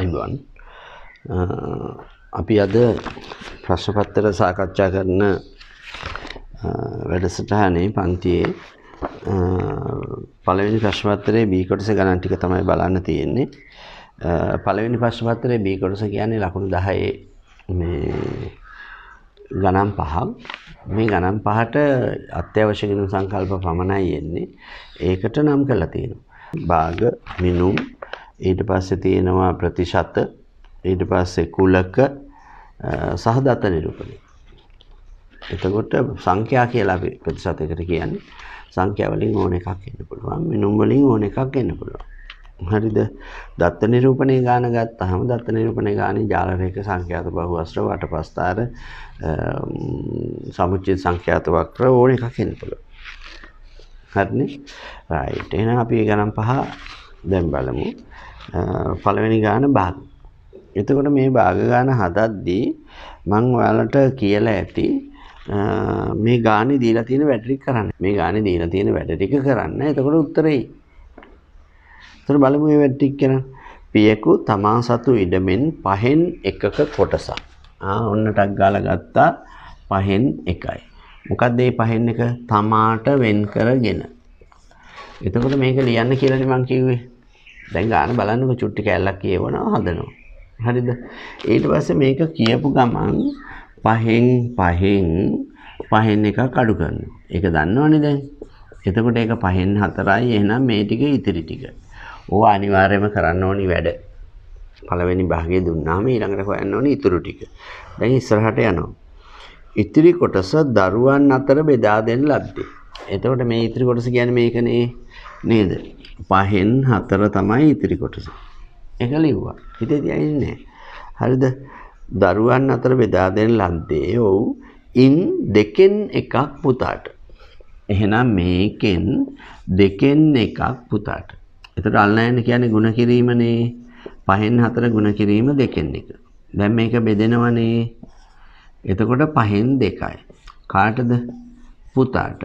අයිබෝන් අපි අද ප්‍රශ්න පත්‍ර සාකච්ඡා කරන වැඩසටහනේ පන්තියේ පළවෙනි ප්‍රශ්න පත්‍රයේ B කොටස ගණන් ටික තමයි බලන්න තියෙන්නේ. පළවෙනි ප්‍රශ්න පත්‍රයේ B කොටස කියන්නේ ලකුණු 10 මේ ගණන් පහක්. මේ ගණන් පහට අත්‍යවශ්‍ය ගුණ සංකල්ප පමණයි එන්නේ. ඒකට නම් කරලා තියෙනවා. භාග, මිනුම්, ඊට පස්සේ තියෙනවා ප්‍රතිශත, ඊට පස්සේ කුලක සහ දත්ත නිරූපණය. එතකොට සංඛ්‍යා කියලා අපි ප්‍රතිශතයකට කියන්නේ. සංඛ්‍යා වලින් ඕන එකක් එන්න පුළුවන්. මිනුම් වලින් ඕන එකක් එන්න පුළුවන්. හරිද? දත්ත නිරූපණයේ ගාන ගත්තාම දත්ත නිරූපණයේ ගානේ ජාල රේඛ සංඛ්‍යාත බහුවස්ත්‍ර වටපස්ථාර සමුච්චිත සංඛ්‍යාත වක්‍ර ඕන එකක් එන්න පුළුවන්. හරිනේ? රයිට්. එහෙනම් අපි ගණන් පහ දැන් බලමු. පළවෙනි ගාන භාග. එතකොට මේ භාග ගාන හදද්දී මම ඔයාලට කියලා ඇති මේ ගානේ දීලා තියෙන වැඩ ටික කරන්න. මේ ගානේ දීලා තියෙන වැඩ ටික කරන්න. එතකොට උත්තරේ. එතකොට බලමු මේ වැඩ ටික කරන්න. පියකු තමා සතු ඉඩමෙන් පහෙන් එකක කොටසක්. ඔන්න ටක් ගාලා ගත්තා පහෙන් එකයි. මොකක්ද මේ පහෙන් එක? තමාට වෙන් කරගෙන. එතකොට මේක ලියන්න කියලානේ මම කිව්වේ. දැන් ගාන බලන්නකො චුට්ටි කැල්ලක් කියවනවා හදනවා. හරිද? ඊට පස්සේ මේක කියපු ගමන් පහෙන් එකක් අඩු කරනවා. ඒක දන්නවනේ දැන්. එතකොට ඒක පහෙන් 4යි. එහෙනම් මේ ටික ඉතිරි ටික. ඕවා අනිවාර්යයෙන්ම කරන්න ඕනි වැඩ. පළවෙනි භාගයේ දුන්නාම ඊළඟට හොයන්න ඕනි ඉතුරු ටික. දැන් ඉස්සරහට යනවා. ඉතිරි කොටස දරුවන් අතර බෙදා දෙන ලද්දේ. එතකොට මේ ඉතිරි කොටස කියන්නේ මේකනේ නේද? 5න් 4 තමයි ඉතිරි කොටස. ඒක ලිව්වා. හිතේ තියාගන්නේ. හරිද? දරුවන් අතර බෙදා දෙන ලද්දේ ඔව් ඉන් දෙකෙන් එකක් පුතාට. එහෙනම් මේකෙන් දෙකෙන් එකක් පුතාට. එතකොට අල්ලන්න කියන්නේ ಗುಣ කිරීමනේ. 5න් 4 ಗುಣ කිරීම දෙකෙන් එක. දැන් මේක බෙදෙනවනේ. එතකොට 5න් 2යි. කාටද? පුතාට.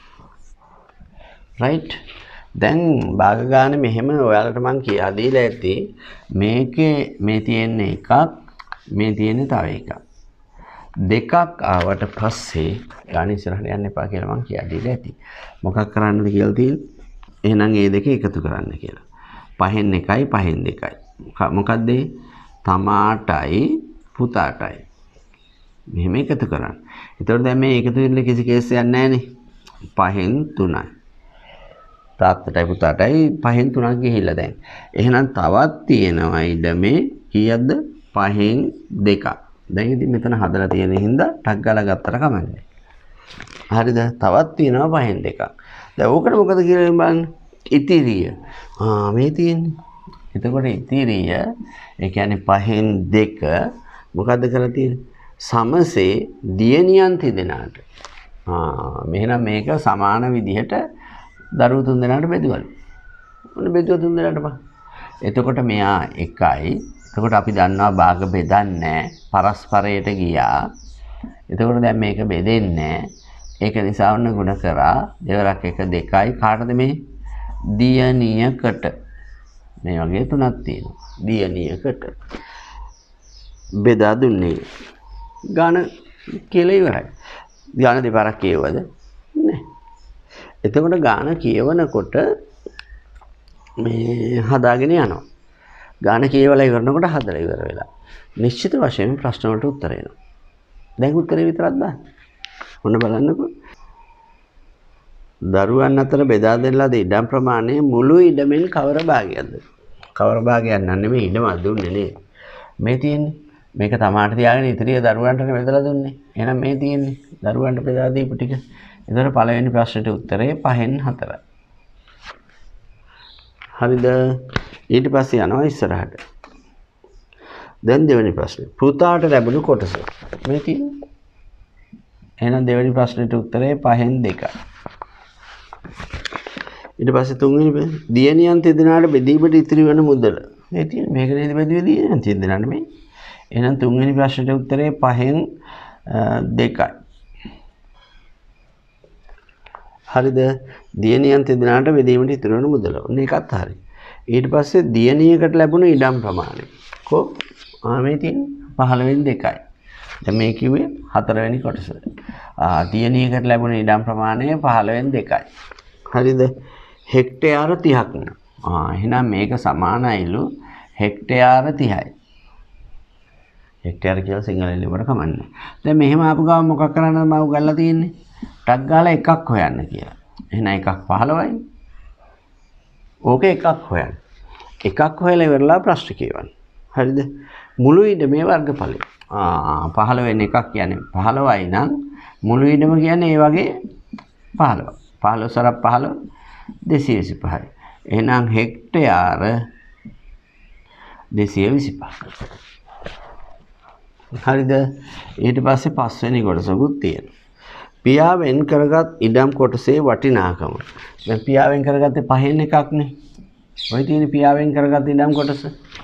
right? දැන් භාග ගන්න මෙහෙම ඔයාලට මම කියා දීලා ඇති මේකේ මේ තියෙන එකක් මේ තියෙන තව එකක්. දෙකක් ආවට පස්සේ ගාන ඉස්සරහට යන්න එපා කියලා මම කියා දීලා ඇති. මොකක් කරන්නද කියලා තියෙන්නේ? එහෙනම් මේ දෙක එකතු කරන්න කියලා. 5න් 1යි 5න් 2යි. මොකක්ද? තමාටයි පුතාටයි. මෙහෙම එකතු කරන්න. ඒතකොට දැන් මේ එකතු වෙන්න කිසි කේස් එකක් නැහැ නේ. 5න් 3යි. තාත්තටයි පුතාටයි 5න් 3ක් ගිහිල්ලා දැන්. එහෙනම් තවත් තියෙනවා ඉඩමේ කීයක්ද? 5න් 2ක්. දැන් ඉතින් මෙතන හදලා තියෙන හින්දා ටක් ගාලා ගත්තට කමන්නේ. හරිද? තවත් තියෙනවා 5න් 2ක්. දැන් ඕකට මොකද කියලා බලන්න. ඉතිරිය. මේ තියෙන්නේ. එතකොට ඉතිරිය ඒ කියන්නේ 5න් 2 මොකද්ද කරලා තියෙන්නේ? සමසේ දියණියන් තිදෙනාට. මෙහෙනම් මේක සමාන විදිහට දරුවෝ 3 දෙනාට බෙදුවලු. මොන බෙදුවා 3 දෙනාට බා. එතකොට මෙයා 1යි. එතකොට අපි දන්නවා භාග බෙදන්නේ පරස්පරයට ගියා. එතකොට දැන් මේක බෙදෙන්නේ. ඒක නිසා ඔන්න ගුණ කරා. දෙවරක් 1 2යි. කාටද මේ? දියණියකට. මේ වගේ 3ක් තියෙනවා. දියණියකට. බෙදා දුන්නේ. ගාන කියලා ඉවරයි. ගාන දෙපාරක් කියවද? නෑ. එතකොට ගාන කියවනකොට මේ හදාගෙන යනවා. ගාන කියවලා ඉවරනකොට හදලා ඉවර වෙලා. නිශ්චිත වශයෙන් ප්‍රශ්න වලට උත්තර එනවා. දැන් උත්තරේ විතරක් දාන්න. ඔන්න බලන්නකෝ. දරුවන් අතර බෙදා දෙන ලද ඉඩම් ප්‍රමාණය මුළු ඉඩමෙන් කවර භාගයක්ද? කවර භාගයක් නෙමෙයි ඉඩම දුන්නේ නේ. මේ තියෙන්නේ. මේක තමාට තියාගෙන ඉතිරිය දරුවන්ට බෙදලා දුන්නේ. එහෙනම් මේ තියෙන්නේ. දරුවන්ට බෙදා දීපු ටික. එතකොට පළවෙනි ප්‍රශ්නෙට උත්තරේ 5න් 4යි. හරිද? ඊට පස්සේ යනවා ඉස්සරහට. දැන් දෙවෙනි ප්‍රශ්නේ. පුතාට ලැබුණු කොටස. මේ තියෙන්නේ. එහෙනම් දෙවෙනි ප්‍රශ්නෙට උත්තරේ 5න් 2යි. ඊට පස්සේ තුන්වෙනි දියණියන් තිදෙනාට බෙදීමට ඉතිරි වෙන මුදල. මේ තියෙන්නේ. මේක නේද බෙදුවේ දියණියන් තිදෙනාට මේ. එහෙනම් තුන්වෙනි ප්‍රශ්නෙට උත්තරේ 5න් 2යි. හරිද? දියණියන් තිදෙනාට බෙදීමට ඉතිරි වෙන මුදල. ඔන්න ඒකත් හරි. ඊට පස්සේ දියණියකට ලැබුණ ඉඩම් ප්‍රමාණය. කො මේ තියෙන 15 වෙනි 2යි. දැන් මේ කිව්වේ 4 වෙනි කොටස. දියණියකට ලැබුණ ඉඩම් ප්‍රමාණය 15 වෙනි 2යි. හරිද? හෙක්ටයාර 30ක් නේ. එහෙනම් මේක සමානයිලු හෙක්ටයාර 30යි. හෙක්ටයාර කියලා සිංහලෙන් ලියුවට කමන්නේ. දැන් මෙහෙම ආපු ගමන් මොකක් කරන්නද මම උගල්ලා තියෙන්නේ? ටක් ගාලා එකක් හොයන්න කියලා. එහෙනම් එකක් 15යි. ඕකේ එකක් හොයන්න. එකක් හොයලා ඉවරලා ප්‍රශ්න කියවන්න. හරිද? මුළු ඉඩමේ වර්ගඵලය. 15 වෙනි එකක් කියන්නේ 15යි නම් මුළු ඉඩම කියන්නේ ඒ වගේ 15. 15 සරක් 15 225යි. එහෙනම් හෙක්ටයාර 225. හරිද? ඊට පස්සේ 5 වෙනි කොටසකුත් තියෙනවා. පියා වෙන් කරගත් ඉඩම් කොටසේ වටිනාකම. දැන් පියා වෙන් කරගත්තේ පහෙන් එකක් නේ. ඔය තියෙන පියා වෙන් කරගත් ඉඩම් කොටස.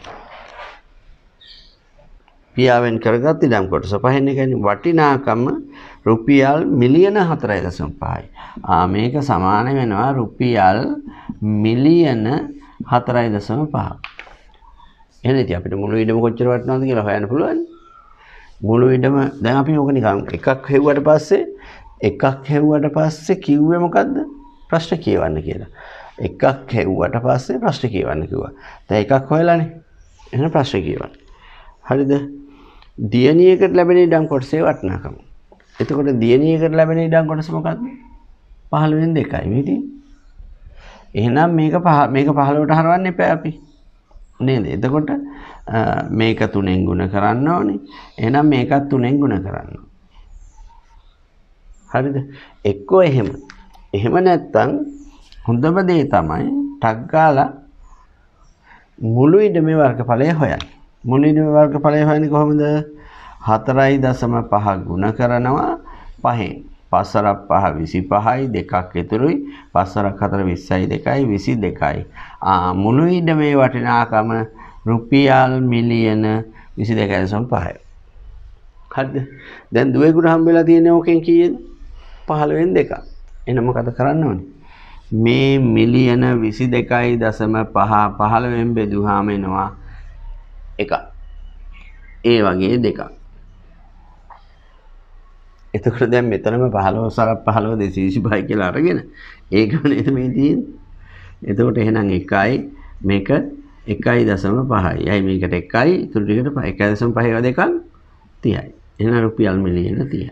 පියා වෙන් කරගත් ඉඩම් කොටස පහෙන් එකනේ වටිනාකම රුපියල් මිලියන 4.5යි. මේක සමාන වෙනවා රුපියල් මිලියන 4.5. එහෙනම් ඉතින් අපිට මුළු ඉඩම කොච්චර වටිනවද කියලා හොයන්න පුළුවන්. මුළු ඉඩම දැන් අපි ඕක නිකන් එකක් හෙව්වට පස්සේ කිව්වේ මොකද්ද? ප්‍රශ්න කියවන්න කියලා. එකක් හෙව්වට පස්සේ ප්‍රශ්න කියවන්න කිව්වා. දැන් එකක් හොයලානේ. එහෙනම් ප්‍රශ්න කියවන්න. හරිද? දියණියකට ලැබෙන ඉඩම් කොටසේ වටිනාකම. එතකොට දියණියකට ලැබෙන ඉඩම් කොටස මොකද්ද? 15 වෙනි 2යි මේ තියෙන්නේ. එහෙනම් මේක 15ට හරවන්න එපා අපි. නේද? එතකොට මේක 3ෙන් ගුණ කරන්න ඕනේ. එහෙනම් මේකත් 3ෙන් ගුණ කරන්න. හරිද? එක්කෝ එහෙම. එහෙම නැත්තම් හොඳම දේ තමයි ටක් ගාලා මුළු ඉඩමේ වර්ගඵලය හොයන්න. මුළු ඉඩමේ වර්ගඵලය හොයන්නේ කොහොමද? 4.5 ගුණ කරනවා 5න්. 5 5 25යි දෙකක් ඉතුරුයි. 5 4 20යි 2යි 22යි. මුළු ඉඩමේ වටිනාකම රුපියල් මිලියන 22.5යි. හරිද? දැන් දුවේකට හම්බෙලා තියෙන්නේ ඕකෙන් කීයද? 15 වෙනි 2. එහෙනම් මොකද කරන්න ඕනේ? මේ මිලියන 22.5 15 බෙදුවාම එනවා 1. ඒ වගේ 2. එතකොට දැන් මෙතනම 15 සරක් 15 225 කියලා අරගෙන ඒක නේද මේ තියෙන්නේ. එතකොට එහෙනම් 1යි මේක 1.5යි. අයි මේකට 1යි ඉතුරු ටිකට 1.5 2ක් 30යි. එහෙනම් රුපියල් මිලියන 30යි.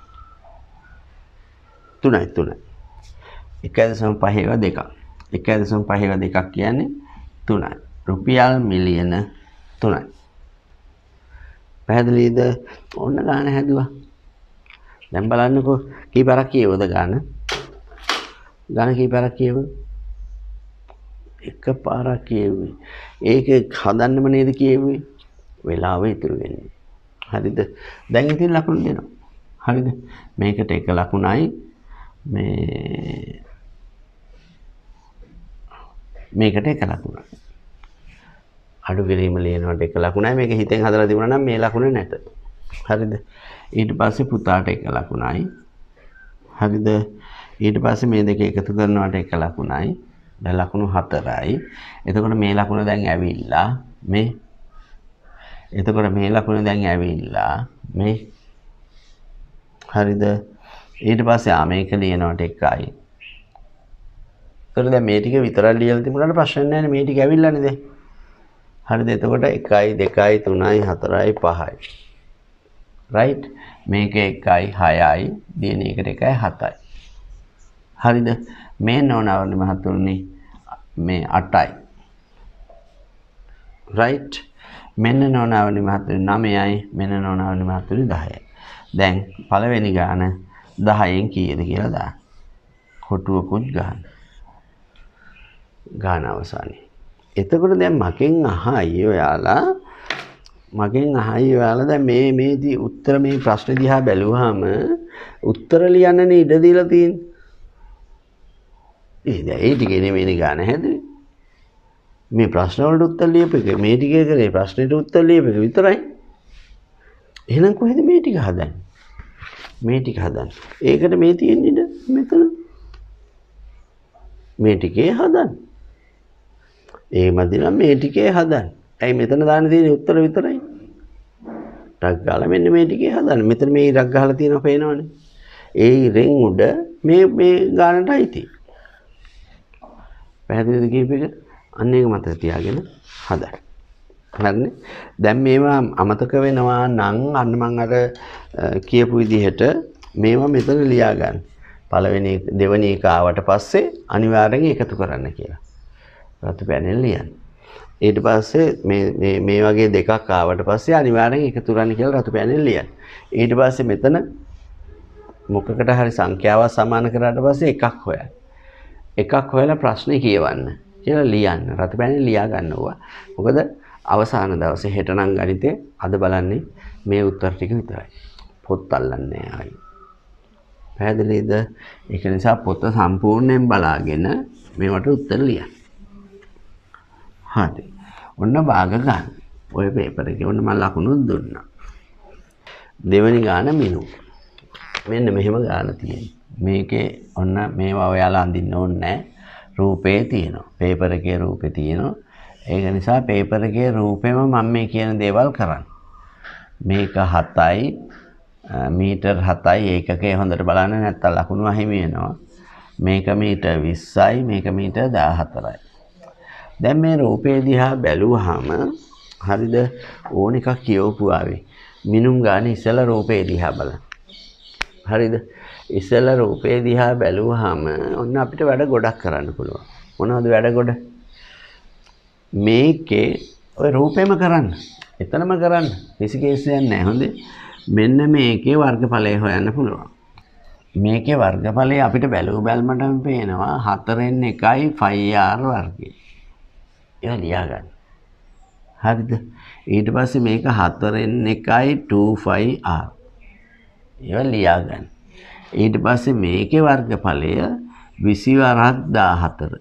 3යි 1.5 2ක්. 1.5 2ක් කියන්නේ 3යි. රුපියල් මිලියන 3යි. පැහැදිලිද? ඕන්න ගාන හැදුවා. දැන් බලන්නකෝ කීපාරක් කියවද ගාන? ගාන කීපාරක් කියවද? එක පාරක් කියුවේ. ඒක හදන්නම නේද කියුවේ? වෙලාව ඉතුරු වෙන්නේ. හරිද? දැන් ඉතින් ලකුණු දෙනවා. හරිද? මේකට එක ලකුණයි මේකට එක ලකුණයි. අඩු කිරීම ලියනවට එක ලකුණයි. මේක හිතෙන් හදලා තිබුණා නම් මේ ලකුණ නැත. හරිද? ඊට පස්සේ පුතාට එක ලකුණයි. හරිද? ඊට පස්සේ මේ දෙක එකතු කරනවට එක ලකුණයි. දැන් ලකුණු 4යි. එතකොට මේ ලකුණ දැන් ඇවිල්ලා මේ. එතකොට මේ ලකුණ දැන් ඇවිල්ලා මේ. හරිද? ඊට පස්සේ මේක ලියනවට එකයි. එතකොට දැන් මේ ටික විතරක් ලියලා තිබුණාට ප්‍රශ්න නැහැ නේ. මේ ටික ඇවිල්ලානේ දැන්. හරිද? එතකොට 1යි 2යි 3යි 4යි 5යි. right? මේක 1යි 6යි දින එකට 1යි 7යි. හරිද? මේ නෝනාවරි මහතුරුනි මේ 8යි. right? මෙන්න නෝනාවරි මහතුරුනි 9යි මෙන්න නෝනාවරි මහතුරුනි 10යි. දැන් පළවෙනි ගාන 10න් කීයද කියලා දාන්න. කොටුවකුත් ගන්න. ගාන අවසානයේ. එතකොට දැන් මගෙන් අහයි ඔයාලා දැන් මේදී උත්තර මේ ප්‍රශ්න දිහා බැලුවාම උත්තර ලියන්නනේ ඉඩ දීලා තියෙන්නේ. ඒ ටිකේ නෙමෙයි ගාන හැදුවේ. මේ ප්‍රශ්න වලට උත්තර ලියපෙක මේ ටිකේ කරේ ප්‍රශ්නෙට උත්තර ලියපෙක විතරයි. එහෙනම් කොහෙද මේ ටික හදන්නේ? මේ ටික හදන්න. ඒකට මේ තියෙන්නේ ඉඩ මෙතන. මේ ටිකේ හදන්න. ඒ මැදිනම් මේ ටිකේ හදන්න. ඇයි මෙතන දාන්න තියෙන උත්තර විතරයි. ටක් ගාලා මෙන්න මේ ටිකේ හදන්න. මෙතන මේ ඉරක් ගහලා තියෙනවා පේනවනේ. ඒ ඉරෙන් උඩ මේ ගානට අයිති. පැහැදිලිද කීප එක? අන්න ඒක මතක තියාගෙන හදන්න. හරිනේ. දැන් මේවා අමතක වෙනවා නම් අන්න මම අර කියපු විදිහට මේවා මෙතන ලියා ගන්න. පළවෙනි දෙවෙනි එක ආවට පස්සේ අනිවාර්යෙන් එකතු කරන්න කියලා. රතු පැනෙල් ලියන්න. ඊට පස්සේ මේ වගේ දෙකක් ආවට පස්සේ අනිවාර්යෙන් එකතු කරන්න කියලා රතු පැනෙල් ලියන්න. ඊට පස්සේ මෙතන මොකකට හරි සංඛ්‍යාවක් සමාන කරාට පස්සේ එකක් හොයන්න. එකක් හොයලා ප්‍රශ්නේ කියවන්න කියලා ලියන්න. රතු පැනෙල් ලියා ගන්න ඕවා. මොකද අවසාන දවසේ හෙට නම් ගණිතේ අද බලන්නේ මේ උත්තර ටික විතරයි. පොත් අල්ලන්නේ ආයි. පැහැදිලිද? ඒක නිසා පොත සම්පූර්ණයෙන් බලාගෙන මේවට උත්තර ලියන්න. හරි. ඔන්න භාග ගන්න. ඔය පේපර් එකේ ඔන්න මම ලකුණු දුන්නා. දෙවෙනි ගාන මිනු. මෙන්න මෙහෙම ගාන තියෙනවා. මේකේ ඔන්න මේවා ඔයාලා අඳින්න ඕනේ නැහැ. රූපේ තියෙනවා. පේපර් එකේ රූපේ තියෙනවා. ඒක නිසා පේපර් එකේ රූපෙම මම මේ කියන දේවල් කරන්නේ. මේක 7යි මීටර් 7යි ඒකකේ හොඳට බලන්න නැත්තම් ලකුණු අහිමි වෙනවා. මේක මීටර් 20යි මේක මීටර් 14යි. දැන් මේ රූපේ දිහා බැලුවාම හරිද ඕන එකක් කියවපුවාවේ. මිනුම් ගානේ ඉස්සෙල්ලා රූපේ දිහා බලන්න. හරිද? ඉස්සෙල්ලා රූපේ දිහා බැලුවාම ඔන්න අපිට වැඩ ගොඩක් කරන්න පුළුවන්. මොනවද වැඩ ගොඩ? මේකේ ඔය රූපෙම කරන්න. එතනම කරන්න. කිසි කේසයක් නැහැ. හොඳේ. මෙන්න මේකේ වර්ගඵලය හොයන්න පුළුවන්. මේකේ වර්ගඵලය අපිට බැලුව බැලමටම පේනවා 4න් 1යි 5r වර්ගය. ඒක ලියා ගන්න. හරිද? ඊට පස්සේ මේක 4න් 1යි 2πr. ඒක ලියා ගන්න. ඊට පස්සේ මේකේ වර්ගඵලය 20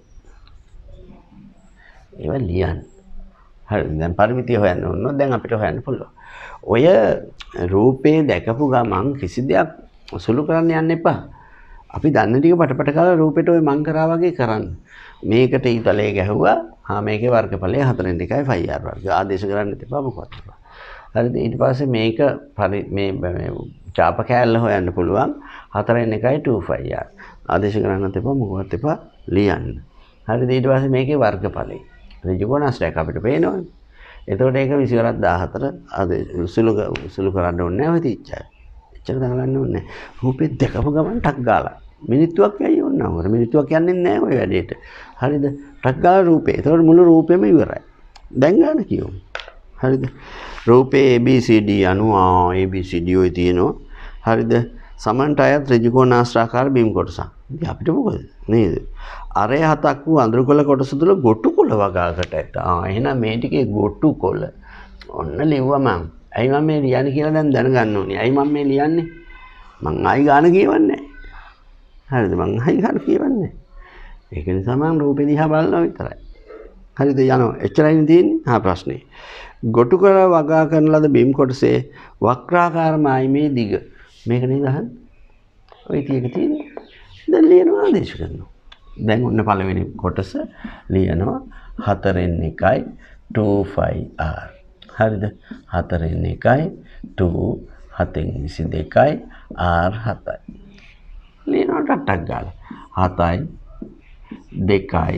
ඒවා ලියන්න. හරි දැන් පරිමිතිය හොයන්න ඕන. දැන් අපිට හොයන්න පුළුවන්. ඔය රූපේ දැකපු ගමන් කිසි දෙයක් සුළු කරන්න යන්න එපා. අපි දන්න ටික පටපට කාලා රූපෙට ඔය මං කරා වගේ කරන්න. මේකට ඊතලයේ ගැහුවා. මේකේ වර්ගඵලය 4න් 1යි 5r වර්ගය. ආදේශ කරන්න එපා මොකක්ද. හරිද? ඊට පස්සේ මේක මේ චාප කෑල්ල හොයන්න පුළුවන්. 4න් 1යි 2πr. ආදේශ කරන්නත් එපා මොකක්ද එපා ලියන්න. හරිද? ඊට පස්සේ මේකේ වර්ගඵලය ඍජුකෝණාශ්‍රයක් අපිට පේනවනේ. එතකොට ඒක 20/14 අද සුළු කරන්න ඕනේ නැහැ ඔය තිච්චා. එච්චර දාගන්න ඕනේ නැහැ. රූපෙත් දැකපු ගමන් ටක් ගාලා. මිනිත්තුවක් යයි ඕන නම. මිනිත්තුවක් යන්නේ නැහැ ඔය වැඩේට. හරිද? ටක් ගාලා රූපේ. එතකොට මුළු රූපෙම ඉවරයි. දැන් ගන්න කියමු. හරිද? රූපේ ABCD අණු ABCD ඔය තියෙනවා. හරිද? සමන්ට අයත් ඍජුකෝණාශ්‍රාකාර බිම් කොටසක්. ඉතින් අපිට මොකද? නේද? අරය 7ක් වූ අඳුරුකොළ කොටස තුල ගොටුකොළ වගාකට ඇත. එහෙනම් මේ ටිකේ ගොටුකොළ. ඔන්න ලිව්වා මම. ඇයි මම මේ ලියන්නේ කියලා දැන් දැනගන්න ඕනේ. ඇයි මම මේ ලියන්නේ? මං ආයි ගාන කියවන්නේ නැහැ. හරිද? මං ආයි ගාන කියවන්නේ නැහැ. ඒක නිසා මම රූපේ දිහා බලනවා විතරයි. හරිද? යනවා. එච්චරයි තියෙන්නේ. ප්‍රශ්නේ. ගොටුකොළ වගා කරන ලද බිම් කොටසේ වක්‍රාකාර මායිමේ දිග. මේක නේද අහන්නේ? ඔය ටික තියෙන්නේ. දැන් ලියනවා ආදේශ කරනවා. දැන් ඔන්න පළවෙනි කොටස ලියනවා 4න් 1යි 2πr. හරිද? 4න් 1යි 2 7න් 22යි r 7යි. ලියනවා ටක් ගාලා. 7යි 2යි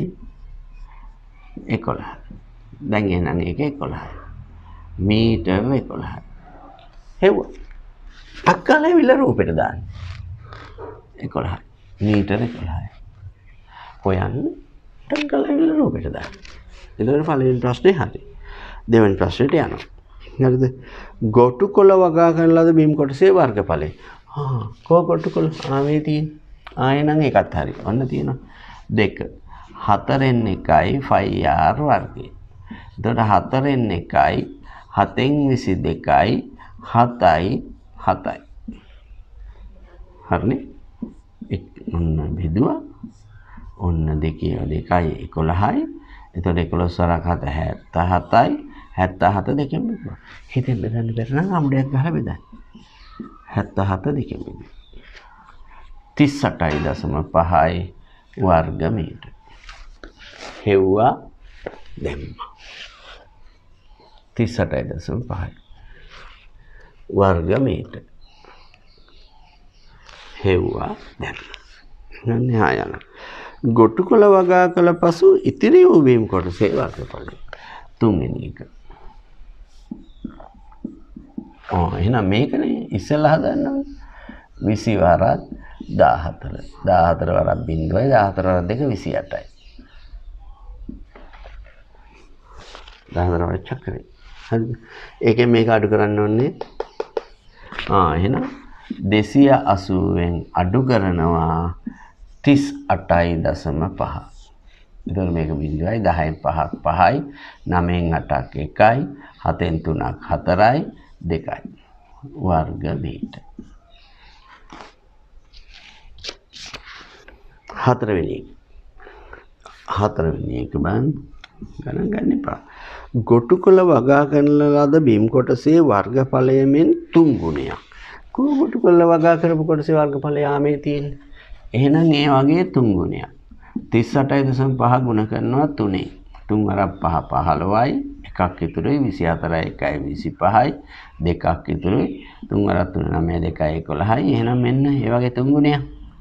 11. දැන් එහෙනම් ඒක 11යි. මීටර 11යි. හෙව්ව. ටක් ගාලා විල රූපෙට දාන්න. 11යි. මීටර 11යි. හොයන්න ටක් ගාලා විල රූපෙට දාන්න. එතකොට පළවෙනි ප්‍රශ්නේ හරි. දෙවෙනි ප්‍රශ්නෙට යනවා. හරිද? ගොටුකොළ වගා කරන ලද බිම් කොටසේ වර්ගඵලය. කොටුකොළ මේ තියෙන. එහෙනම් ඒකත් හරි. ඔන්න තියෙනවා. 2 4න් 1යි 5r වර්ගය. එතකොට 4න් 1යි 7න් 22යි 7යි 7යි. හරිනේ? ඔන්න බෙදුවා. ඔන්න 2 2යි 11යි. එතකොට 11 වරක් 77යි 77 දෙකෙන් බෙදුවා. හිතෙන් බෙදන්න බැරි නම් අමුඩයක් ගහලා බෙදන්න. 77 දෙකෙන් බෙදුවා. 38.5යි වර්ග මීටර. හෙව්වා දැම්මා. 38.5 වර්ග මීටර. හෙව්වා දැන්. නන්නේ ආයන. ගොටුකොළ වගා කළ පසු ඉතිරි වූ බීම් කොටසේ වර්ගඵලය. තුන්වෙනි එක. එහෙනම් මේකනේ ඉස්සෙල්ලා හදන්න ඕනේ. 20 වරක් 14. 14 වරක් 0යි 14 වරක් 2 28යි. 14 වරක් චක්‍රේ. හරිද? ඒකෙන් මේක අඩු කරන්න ඕනේ. එහෙනම් 280න් අඩු කරනවා 38.5. එතකොට මේක 0යි 10න් 5ක් 5යි 9න් 8ක් 1යි 7න් 3ක් 4යි 2යි වර්ග මීටර. හතරවෙනි එක බලන්න ගණන් ගන්න එපා. ගොටුකොළ වගා කරන ලද බිම් කොටසේ වර්ගඵලය මෙන් 3 ගුණයක්. ගොටුකොළ වගා කරපු කොටසේ වර්ගඵලය ආමේ තියෙන්නේ. එහෙනම් ඒ වගේ 3 ගුණයක්. 38.5 ගුණ කරනවා 3ෙන්. 3 වරක් 5 15යි. එකක් ඉතුරුයි 24යි 1යි 25යි. දෙකක් ඉතුරුයි 3 වරක් 3 9යි 2යි 11යි. එහෙනම් මෙන්න ඒ වගේ 3 ගුණයක්.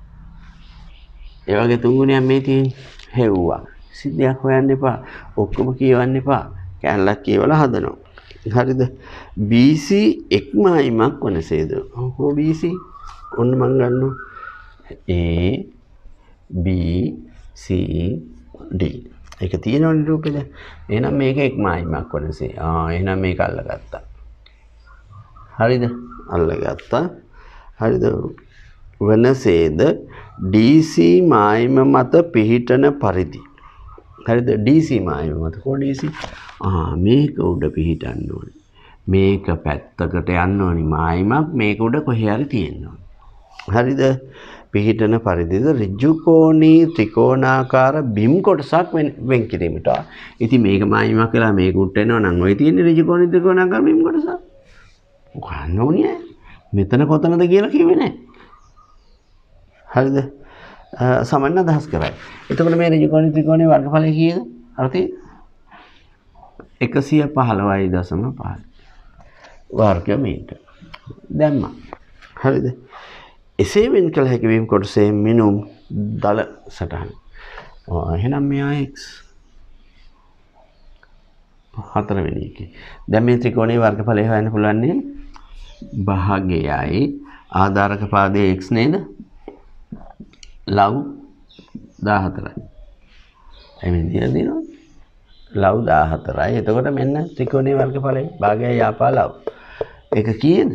ඒ වගේ 3 ගුණයක් මේ තියෙන්නේ. හෙව්වා. සිද්ධියක් හොයන්න එපා. ඔක්කොම කියවන්න එපා. කැලලක් කියවලා හදනවා. හරිද? BC එක්මායිමක් වනසේද? කොහොම BC? ඔන්න මං ගන්නවා. A B C D. ඒක තියෙනවනේ රූපෙද? එහෙනම් මේක එක්මායිමක් වනසේ. එහෙනම් මේක අල්ලගත්තා. හරිද? අල්ලගත්තා. හරිද? වනසේද DC මායිම මත පිහිටන පරිදි. හරිද? DC මායිම මත කො DC? මේක උඩ පිහිටන්න ඕනේ. මේක පැත්තකට යන්න ඕනේ මායිමක් මේක උඩ කොහේ හරි තියෙන්න ඕනේ. හරිද? පිහිටන පරිදිද ඍජු කෝණී ත්‍රිකෝණාකාර බිම් කොටසක් වෙන් කිරීමට. ඉතින් මේක මායිමක් වෙලා මේක උඩට එනවා නම් ඔය තියෙන ඍජු කෝණී ත්‍රිකෝණාකාර බිම් කොටස. ගන්න ඕනේ. මෙතන කොතනද කියලා කිව්වේ නැහැ. හරිද? සමන්න අදහස් කරයි. එතකොට මේ ඍජු කෝණී ත්‍රිකෝණයේ වර්ගඵලය කීයද? අර තියෙන්නේ 115.5 වර්ග මීටර. දැම්මා. හරිද? එසේ වෙන් කළ හැකි වීම කොටසේ මිනුම් දල සටහන. එහෙනම් මෙයා x. හතරවෙනි එකේ. දැන් මේ ත්‍රිකෝණයේ වර්ගඵලය හොයන්න පුළුවන් නේ. භාගයයි ආධාරක පාදයේ x නේද? ලව් 14යි. එමෙන් දිනනවා. ලව් 14යි. එතකොට මෙන්න ත්‍රිකෝණයේ වර්ගඵලය භාගයයි ආපා ලව්. ඒක කීයද?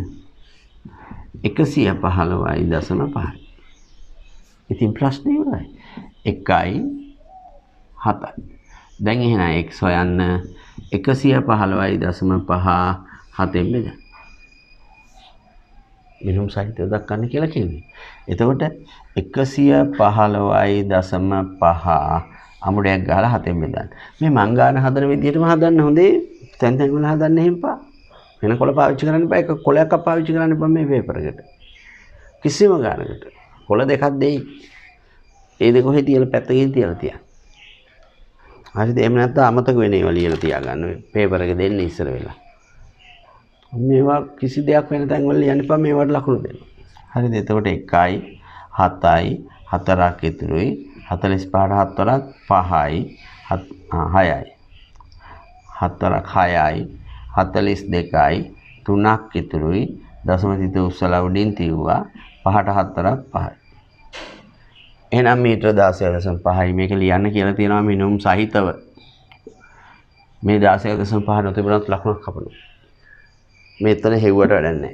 115.5. ඉතින් ප්‍රශ්නේ ඉවරයි. 1යි 7යි. දැන් එහෙනම් x හොයන්න 115.5 7ෙන් බෙදන්න. මිනුම් සහිතව දක්වන්න කියලා කිව්වේ. එතකොට 115.5 අමුඩයක් ගහලා 7ෙන් බෙදන්න. මේ මං ගන්න හදන විදිහටම හදන්න හොඳේ. තැන් තැන් වල හදන්න එහෙම පා. වෙන කොළ පාවිච්චි කරන්න එපා. එක කොළයක් පාවිච්චි කරන්න එපා මේ පේපර් එකට. කිසිම ගානකට. කොළ දෙකක් දෙයි. ඒ දෙක කොහෙද තියලා පැත්තකින් තියලා තියන්න. හරිද? එහෙම නැත්නම් අමතක වෙන ඒවා ලියලා තියාගන්න. පේපර් එක දෙන්න ඉස්සර වෙලා. මේවා කිසි දෙයක් වෙන තැන් වල ලියන්න එපා. මේවට ලකුණු දෙන්න. හරිද? එතකොට 1යි 7යි 4ක් ඉතුරුයි. 45ට 7 වරක් 5යි 6යි. 4ක් 6යි 42යි 3ක් ඉතුරුයි. දශම තිත උස්සලා උඩින් තියුවා. 5ට 7 වරක් 5යි. එහෙනම් මීටර 16.5යි මේක ලියන්න කියලා තියෙනවා මිනුම් සහිතව. මේ 16.5 නොතිබුණත් ලකුණක් කපනවා. මෙතන හෙව්වට වැඩක් නැහැ.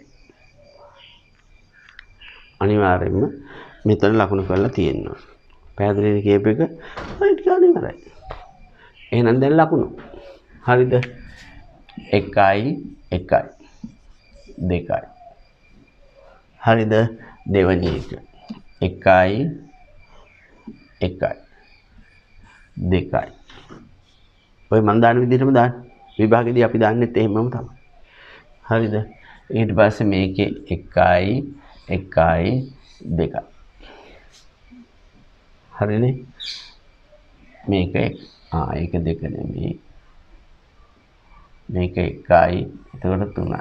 අනිවාර්යයෙන්ම මෙතන ලකුණු කරලා තියෙනවා. පැහැදිලිද කියප එක? හරියට ගන්න ඉවරයි. එහෙනම් දැන් ලකුණු. හරිද? 1යි 1යි 2යි. හරිද? දෙවෙනි එක. 1යි 1යි 2යි. ඔය මම දාන විදිහටම දාන්න. විභාගෙදී අපි දාන්නෙත් එහෙමම තමයි. හරිද? ඊට පස්සේ මේකේ 1යි 1යි 2යි. හරිනේ? මේක ඒක 2 නෙමෙයි. මේක 1යි එතකොට 3යි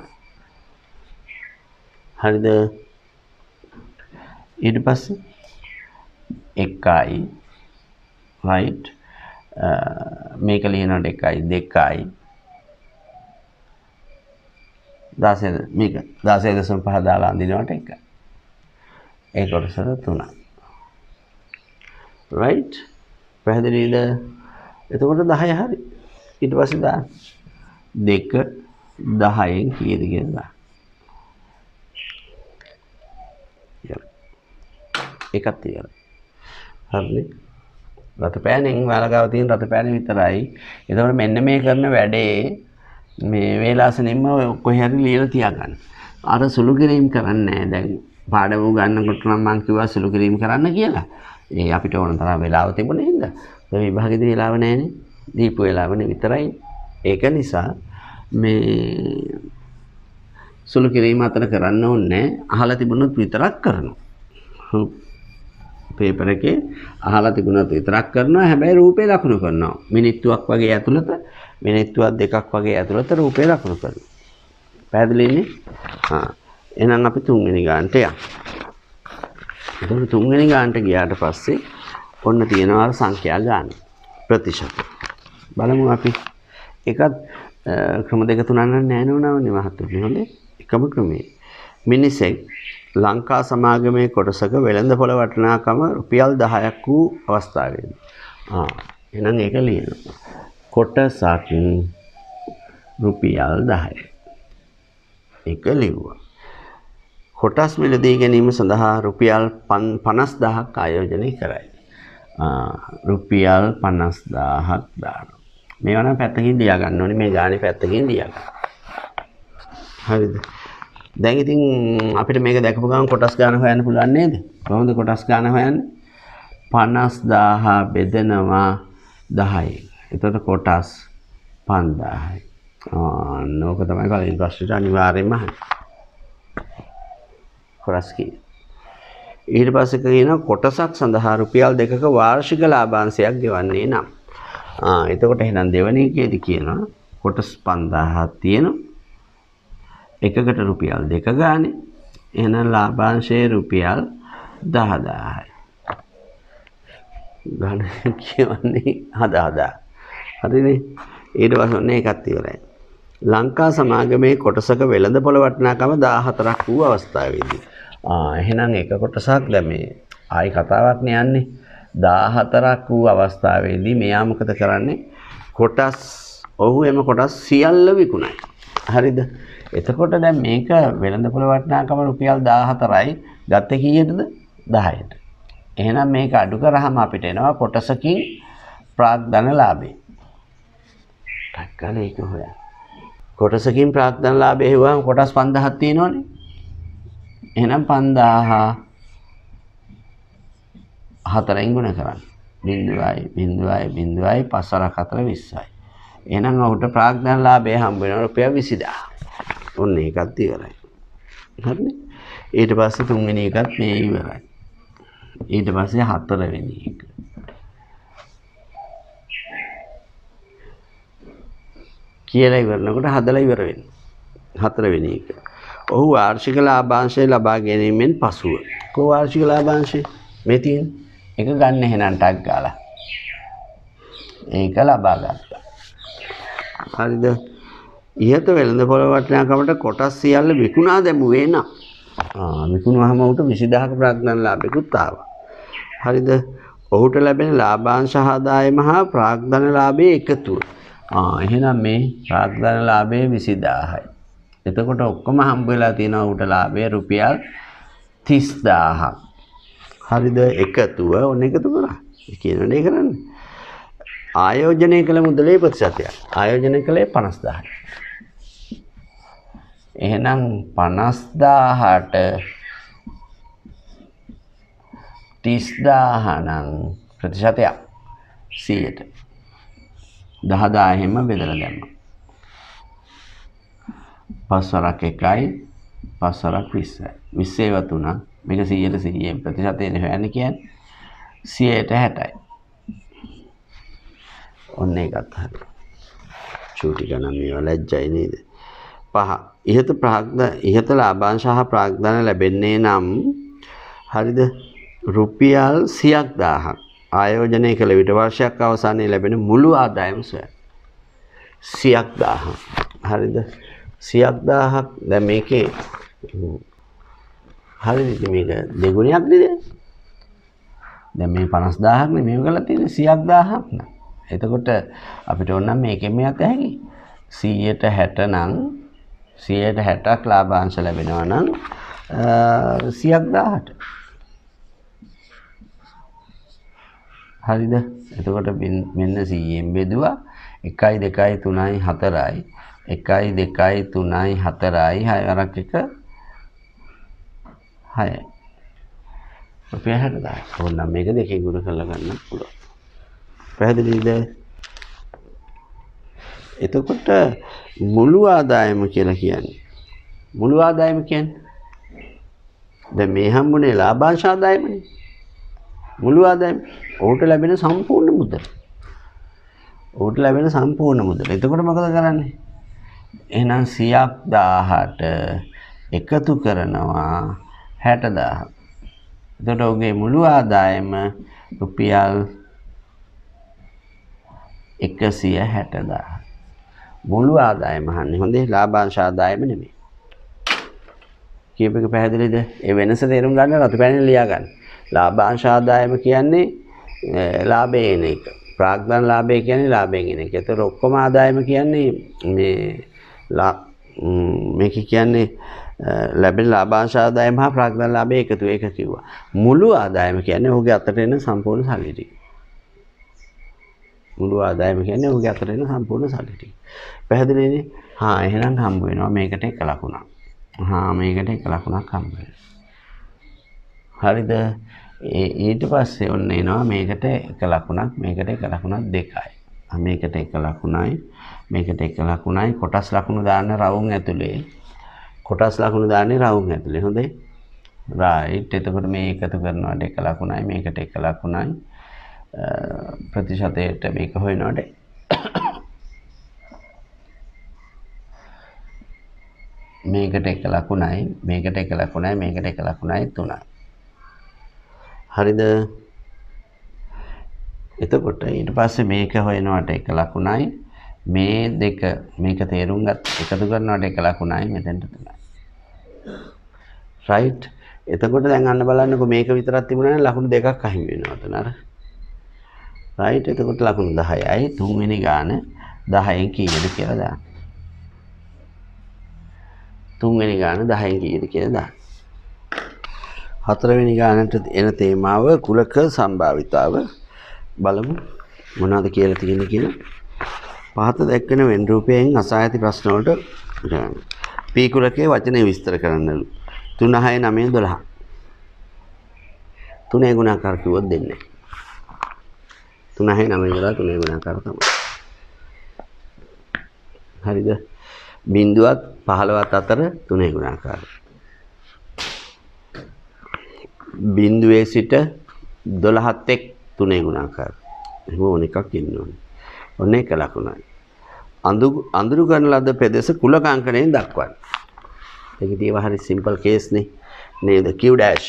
හරිද ඊට පස්සේ 1යි right මේක ලියනකොට 1යි 2යි 16 මේක 16.5 දාලා අඳිනවට 1යි ඒ කොටස 3යි right පැහැදිලිද එතකොට 10 හරි ඊට පස්සේ දාන්න 2 10න් කීයද කියලා එකක් තියලා හරිනේ රතපෑනෙන් වලගාව තියෙන රතපෑන විතරයි එතකොට මෙන්න මේ කරන වැඩේ මේ වේලාසනෙන්ම කොහේ හරි ලියලා තියාගන්න අර සුළු කිරීම කරන්නේ නැහැ දැන් පාඩම ගන්නකොට නම් මම කිව්වා සුළු කිරීම කරන්න කියලා ඒ අපිට ඕන තරම් වෙලාව තිබුණේ හින්දා ඒ විභාගෙදී වෙලාව නැහැනේ දීපු වෙලාවනේ විතරයි ඒක නිසා මේ සුළු කිරීම අතර කරන්න ඕනේ අහලා තිබුණොත් විතරක් කරනවා පේපර් එකේ අහලා තිබුණොත් විතරක් කරනවා හැබැයි රූපේ ලකුණු කරනවා මිනිත්තුවක් වගේ ඇතුළත මිනිත්තුවක් දෙකක් වගේ ඇතුළත රූපේ ලකුණු කරනවා පැහැදිලිනේ එහෙනම් අපි තුන්වෙනි ගානට යමු එතකොට තුන්වෙනි ගානට ගියාට පස්සේ ඔන්න තියෙනවා සංඛ්‍යා ගාන ප්‍රතිශත බලමු අපි එකත් ක්‍රම දෙක තුනක් නැහැ නෝනවනේ මහත්තුනි හොඳේ එකම ක්‍රමයේ මිනිසෙක් ලංකා සමාගමේ කොටසක වෙළඳපොළ වටිනාකම රුපියල් 10ක් වූ අවස්ථාවේදී එහෙනම් ඒක ලියනවා කොටසක් රුපියල් 10යි ඒක ලිව්වා කොටස් මිලදී ගැනීම සඳහා රුපියල් 50000ක් ආයෝජනය කරයි රුපියල් 50000ක් දානවා මේවා නම් පැත්තකින් ලියා ගන්න ඕනේ මේ ගානේ පැත්තකින් ලියා ගන්න හරිද දැන් ඉතින් අපිට මේක දැකපු ගමන් කොටස් ගාන හොයන්න පුළුවන් නේද? කොහොමද කොටස් ගාන හොයන්නේ? 50000 බෙදනවා 10යි. එතකොට කොටස් 5000යි. නෝක තමයි කලින් ප්‍රශ්නෙට අනිවාර්යයෙන්ම අහන්නේ. කොටස් කී. ඊට පස්සේ කියනවා කොටසක් සඳහා රුපියල් 2ක වාර්ෂික ලාභාංශයක් ගෙවන්නේ නම්. එතකොට එහෙනම් දෙවෙනි එකේදී කියනවා කොටස් 5000ක් තියෙනවා. එකකට රුපියල් 2 ගානේ එහෙනම් ලාභාංශයේ රුපියල් 10000යි ගාන කියන්නේ හදා හරිනේ ඊට පස්සේ ඔන්න ඒකත් ඉවරයි ලංකා සමාගමේ කොටසක වෙළඳපොළ වටිනාකම 14ක් වූ අවස්ථාවේදී එහෙනම් එක කොටසක් දැන් මේ ආයි කතාවක් නේ යන්නේ 14ක් වූ අවස්ථාවේදී මෙයා මොකද කරන්නේ කොටස් ඔහු එම කොටස් සියල්ල විකුණයි හරිද එතකොට දැන් මේක වෙළඳපොළ වටිනාකම රුපියල් 14යි ගත්තේ කීයටද 10ට. එහෙනම් මේක අඩු කරාම අපිට එනවා කොටසකින් ප්‍රාග්ධන ලාභය. ටක්කල ඒක හොයන්න. කොටසකින් ප්‍රාග්ධන ලාභය හුවාම කොටස් 5000ක් තියෙනවනේ. එහෙනම් 5000 4ෙන් ගුණ කරන්න. 0.0.0.5 4 20යි. එහෙනම් ඔහුට ප්‍රාග්ධන ලාභය හම්බ වෙනවා රුපියල් 20000. ඔන්න ඒකත් ඉවරයි. හරිනේ? ඊට පස්සේ තුන්වෙනි එකත් මේ ඉවරයි. ඊට පස්සේ හතරවෙනි එක. කියලා ඉවරනකොට හදලා ඉවර වෙනවා. හතරවෙනි එක. ඔහු වාර්ෂික ලාභාංශය ලබා ගැනීමෙන් පසුව. කොහොම වාර්ෂික ලාභාංශය? මේ තියෙන එක ගන්න එහෙනම් ටග් ගාලා. ඒක ලබා ගත්තා. හරිද? ඉහත වෙළඳපොළ වටිනාකමට කොටස් සියල්ල විකුණා දැමුවේ නම් විකුණුවාම උට 20000ක ප්‍රාග්ධන ලාභයකුත් ආවා. හරිද? ඔහුට ලැබෙන ලාභාංශ ආදායම හා ප්‍රාග්ධන ලාභයේ එකතුව. එහෙනම් මේ ප්‍රාග්ධන ලාභයේ 20000යි. එතකොට ඔක්කොම හම්බ වෙලා තියෙනවා උට ලාභය රුපියල් 30000ක්. හරිද? එකතුව ඔන්න එකතු කරා. කියනනේ කරන්නේ. ආයෝජනය කළ මුදලේ ප්‍රතිශතය. ආයෝජනය කළේ 50000යි. එහෙනම් 50000ට 30000 නම් ප්‍රතිශතයක් 100ට 10000ෙන්ම බෙදලා දැම්මා. 5වරක් 1යි 5වරක් 20යි. 20 ඒවා තුනක් මේක 100ට 100ෙන් ප්‍රතිශතයෙන් හොයන්නේ කියන්නේ 100ට 60යි. ඔන්න ඒකත් හරි. චූටි ගණන් මේවා ලැජ්ජයි නේද? 5. ඉහත ලාභාංශ හා ප්‍රාග්ධන ලැබෙන්නේ නම් හරිද? රුපියල් 100,000ක් ආයෝජනය කළ විට වර්ෂයක් අවසානයේ ලැබෙන මුළු ආදායම සොයන්න. 100,000. හරිද? 100,000ක් දැන් මේකේ හරිද මේක දෙගුණයක් නේද? දැන් මේ 50,000ක් නේ මේක කරලා තියෙන්නේ 100,000ක් නේ. එතකොට අපිට ඕන නම් මේකෙන් මෙහාට හැකි 160 නම් 160ක් ලාභාංශ ලැබෙනවා නම් 100,000ට. හරිද? එතකොට මෙන්න 100ෙන් බෙදුවා 1 2 3 4යි 1 2 3 4යි 6 වරක් 1 6යි. රුපියල් 60,000. ඕනනම් මේක දෙකෙන් ගුණ කරලා ගන්න පුළුවන්. පැහැදිලිද? එතකොට මුළු ආදායම කියලා කියන්නේ මුළු ආදායම කියන්නේ දැන් මේ හම්බුනේ ලාභාංශ ආදායමනේ. මුළු ආදායම ඔහුට ලැබෙන සම්පූර්ණ මුදල. ඔහුට ලැබෙන සම්පූර්ණ මුදල. එතකොට මොකද කරන්නේ? එහෙනම් 100,000ට එකතු කරනවා 60,000. එතකොට ඔහුගේ මුළු ආදායම රුපියල් 160,000. මුළු ආදායම අහන්නේ. හොඳේ ලාභාංශ ආදායම නෙමෙයි. කීප එක පැහැදිලිද? ඒ වෙනස තේරුම් ගන්න රතු පැනෙන් ලියා ගන්න. ලාභාංශ ආදායම කියන්නේ ලාභයෙන් එන එක. ප්‍රාග්ධන ලාභය කියන්නේ ලාභයෙන් එන එක. ඒතර ඔක්කොම ආදායම කියන්නේ මේක කියන්නේ ලැබෙන ලාභාංශ ආදායම හා ප්‍රාග්ධන ලාභය එකතු ඒක කිව්වා. මුළු ආදායම කියන්නේ ඔහුගේ අතට එන සම්පූර්ණ සල්ලි ටික. මුළු ආදායම කියන්නේ ඔහුගේ අතට එන සම්පූර්ණ සල්ලි ටික. පැහැදිලිනේ? හා එහෙනම් හම්බ වෙනවා මේකට එක ලකුණක්. මේකට එක ලකුණක් හම්බ වෙනවා. හරිද? ඊට පස්සේ ඔන්න එනවා මේකට එක ලකුණක් මේකට එක ලකුණක් දෙකයි. මේකට එක ලකුණයි මේකට එක ලකුණයි කොටස් ලකුණු දාන්න රවුම් ඇතුලේ. කොටස් ලකුණු දාන්නේ රවුම් ඇතුලේ. හොඳයි. රයිට්. එතකොට මේ එකතු කරනවාට එක ලකුණයි මේකට එක ලකුණයි ප්‍රතිශතයට මේක හොයනවාට මේකට එක ලකුණයි මේකට එක ලකුණයි මේකට එක ලකුණයි 3යි. හරිද? එතකොට ඊට පස්සේ මේක හොයනවට එක ලකුණයි මේ දෙක මේක තේරුම් ගන්න එකතු කරනවට එක ලකුණයි මෙතෙන්ට 3යි. රයිට්. එතකොට දැන් අන්න බලන්නකෝ මේක විතරක් තිබුණා නම් ලකුණු දෙකක් අහිමි වෙනවා තන අර. රයිට්. එතකොට ලකුණු 10යි තුන්වෙනි ගාන 10න් කීයද කියලා දාන්න. තුන්වෙනි ගාන 10න් කීයද කියලා දාන්න. හතරවෙනි ගානට එන තේමාව කුලක සම්භාවිතාව බලමු මොනවද කියලා තියෙන්නේ කියලා. පහත දැක්වෙන වෙන් රූපයෙන් අසා ඇති ප්‍රශ්න වලට P කුලකයේ වචනේ විස්තර කරන්නලු. 3 6 9 12. 3 ගුණාකාර කිව්වොත් දෙන්නේ. 3 6 9 12 3 ගුණාකාර තමයි. හරිද? බිංදුවත් 15ත් අතර 3 ගුණාකාර. බිංදුවේ සිට 12ත් එක් 3 ගුණාකාර. එහෙම ඕන එකක් ඉන්න ඕනේ. ඔන්න එක ලකුණයි. අඳුරු කරන ලද පෙදෙස කුලක අංකණයෙන් දක්වන්න. ඒක තියෙව හරි සිම්පල් කේස් නේ. නේද? Q dash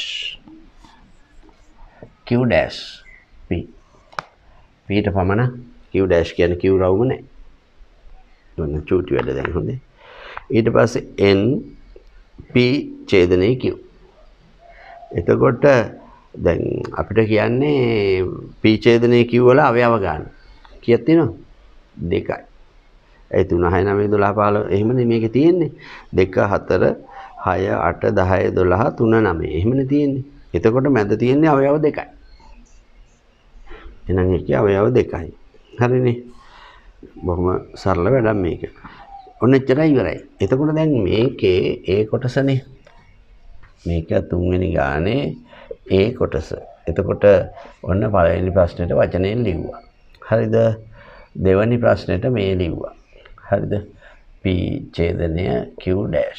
P ඊට පමණ Q dash කියන්නේ Q රවුම නෑ. ඔන්න චූටි වැඩ දැන් හොඳේ. ඊට පස්සේ N P ඡේදනයේ Q. එතකොට දැන් අපිට කියන්නේ P ඡේදනයේ Q වල අවයව ගන්න. කීයක් තියෙනවද? 2යි. ඒ 3 6 9 12 15 එහෙමනේ මේකේ තියෙන්නේ. 2 4 6 8 10 12 3 9 එහෙමනේ තියෙන්නේ. එතකොට මැද තියෙන්නේ අවයව 2යි. එහෙනම් ඒකේ අවයව 2යි. හරිනේ. බොහොම සරල වැඩක් මේක. ඔන්න එච්චරයි ඉවරයි. එතකොට දැන් මේකේ ඒ කොටසනේ. මේක තුන්වෙනි ගානේ ඒ කොටස. එතකොට ඔන්න පළවෙනි ප්‍රශ්නෙට වචනයෙන් ලිව්වා. හරිද? දෙවෙනි ප්‍රශ්නෙට මේ ලිව්වා. හරිද? P ඡේදනය Q dash.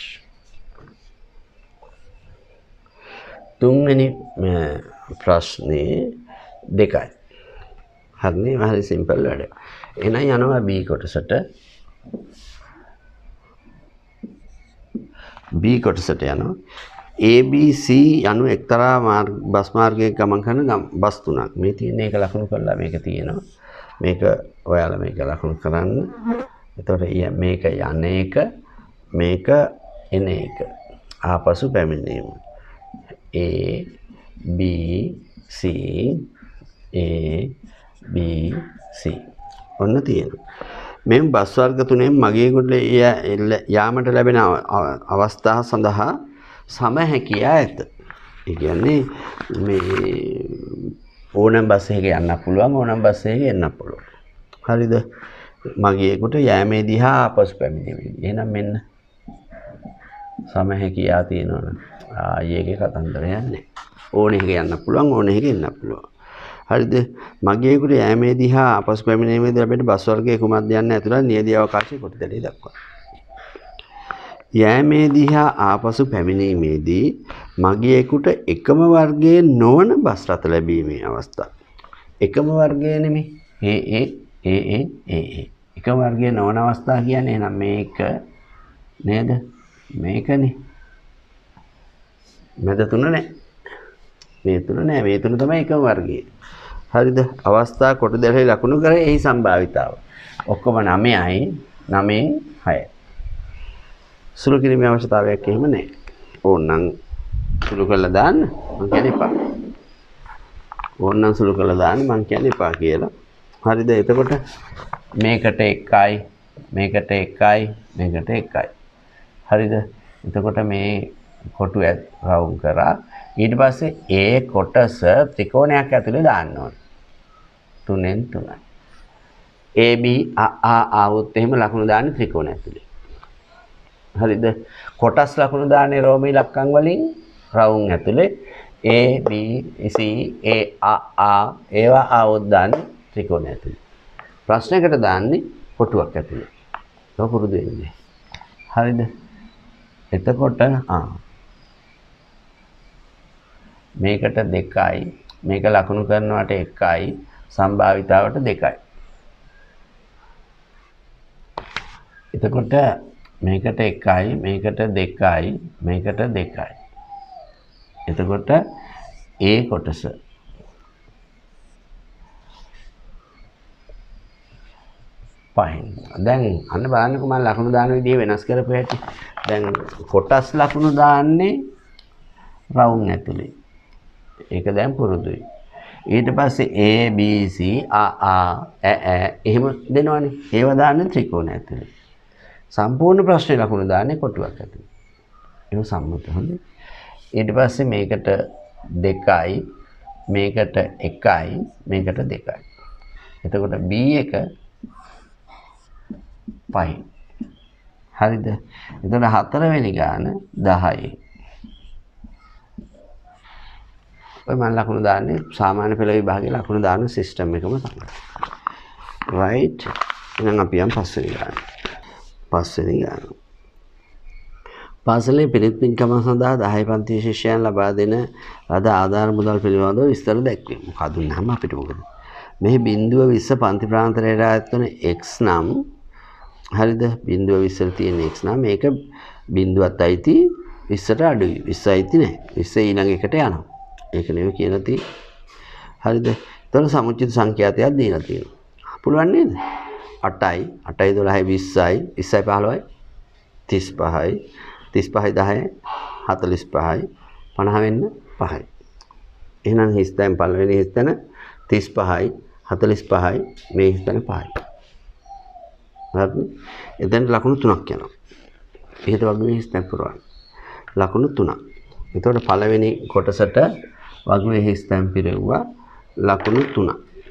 තුන්වෙනි ප්‍රශ්නේ 2යි. හරිනේ? හරි සිම්පල් වැඩ. එහෙනම් යනවා B කොටසට. B කොටසට යනවා. ABC යනු එක්තරා බස් මාර්ගයක ගමන් කරන බස් තුනක්. මේ තියෙන එක ලකුණු කරලා මේක තියෙනවා. මේක ඔයාලා මේක ලකුණු කරන්න. එතකොට මේක යන එක, මේක එන එක. ආපසු පැමිණීම. A B C A B C ඔන්න තියෙනවා. මේ බස් වර්ග තුනෙන් මගියෙකුට යාමට ලැබෙන අවස්ථා සඳහා සම හැකියා ඇත. ඒ කියන්නේ මේ ඕනම බස් එකක යන්න පුළුවන්, ඕනම බස් එකක එන්න පුළුවන්. හරිද? මගියෙකුට යෑමේදී හා ආපසු පැමිණීමේදී. එහෙනම් මෙන්න සම හැකියා තියෙනවනේ. ආයේගේ කතන්දරයක් නැහැ. ඕන එකක යන්න පුළුවන්, ඕන එකක එන්න පුළුවන්. හරිද? මගියෙකුට යෑමේදී හා ආපසු පැමිණීමේදී ලැබෙන බස් වර්ගයේ කුමක්ද යන්න ඇතුළත් නියදී අවකාශයේ කොටදැලේ දක්වනවා. යෑමේදී හා ආපසු පැමිණීමේදී මගියෙකුට එකම වර්ගයේ නොවන බස් රථ ලැබීමේ අවස්ථා. එකම වර්ගයේ නෙමෙයි. එකම වර්ගයේ නොවන අවස්ථා කියන්නේ එහෙනම් මේක නේද? මේකනේ. මැද තුන නැහැ. මේ තුන නැහැ. මේ තුන තමයි එකම වර්ගයේ. හරිද? අවස්ථා කොටදැලේ ලකුණු කරේ එහි සම්භාවිතාව. ඔක්කොම 9යි 9න් 6යි. සුළු කිරීමේ අවශ්‍යතාවයක් එහෙම නැහැ. ඕනනම් සුළු කරලා දාන්න මං කියන්නේ එපා. ඕනනම් සුළු කරලා දාන්න මං කියන්නේ එපා කියලා. හරිද? එතකොට මේකට 1යි මේකට 1යි මේකට 1යි. හරිද? එතකොට මේ කොටු රවුම් කරා. ඊට පස්සේ ඒ කොටස ත්‍රිකෝණයක් ඇතුලේ දාන්න ඕනේ. 3න් 3යි. AB ආවොත් එහෙම ලකුණු දාන්නේ ත්‍රිකෝණය ඇතුලේ. හරිද? කොටස් ලකුණු දාන්නේ රෝමී ඉලක්කම් වලින් රවුම් ඇතුලේ A B C A ඒවා ආවොත් දාන්නේ ත්‍රිකෝණය ඇතුලේ. ප්‍රශ්නයකට දාන්නේ කොටුවක් ඇතුලේ. ඒක පුරුදු වෙන්නේ. හරිද? එතකොට මේකට 2යි මේක ලකුණු කරනවට 1යි සම්භාවිතාවට 2යි. එතකොට මේකට 1යි මේකට 2යි මේකට 2යි. එතකොට A කොටස පහින්. දැන් අන්න බලන්නකෝ මම ලකුණු දාන විදිහ වෙනස් කරපු හැටි. දැන් කොටස් ලකුණු දාන්නේ රවුම් ඇතුලේ. ඒක දැන් පුරුදුයි. ඊට පස්සේ A B C එහෙම දෙනවනේ. ඒව දාන්නේ ත්‍රිකෝණ ඇතුලේ. සම්පූර්ණ ප්‍රශ්නේ ලකුණු දාන්නේ කොටුවක් ඇතුලේ. ඒක සම්මත හොඳයි. ඊට පස්සේ මේකට 2යි මේකට 1යි මේකට 2යි. එතකොට B එක පහින්. හරිද? එතකොට 4 වෙනි ගාන 10යි. ඔය මම ලකුණු දාන්නේ සාමාන්‍ය පෙළ විභාගයේ ලකුණු දාන සිස්ටම් එකම තමයි. right. එහෙනම් අපි යම් පස්වෙනි ගාන. පස්වෙනි ගාන. පාසලේ පිරිත් පින්කම සඳහා 10 පන්ති ශිෂ්‍යයන් ලබා දෙන ලද ආධාර මුදල් පිළිබඳව විස්තර දැක්වීම. මොකද දුන්නාම අපිට මොකද? මෙහි 0.20 පන්ති ප්‍රාන්තරයට ආයතන x නම් හරිද? 0.20 තියෙන x නම් මේක 0ත් අයිති 20ට අඩුයි. 20 අයිති නැහැ. 20 ඊළඟ එකට යනවා. ඒක නෙවෙයි කියලා තියෙන්නේ. හරිද? එතකොට සමුච්චිත සංඛ්‍යාතයක් දීලා තියෙනවා. පුළුවන් නේද? 8යි 8යි 12යි 20යි 20යි 15යි 35යි 35යි 10යි 45යි 50 වෙන්න 5යි. එහෙනම් හිස්තැන් පළවෙනි හිස්තැන 35යි 45යි මේ හිස්තැන 5යි. හරිද? එතෙන් ලකුණු 3ක් යනවා. ඉහත වගේ හිස්තැන් පුරවන්න. ලකුණු 3ක්. එතකොට පළවෙනි කොටසට වගේ හිස්තැන් පිරෙව්වා ලකුණු 3ක්.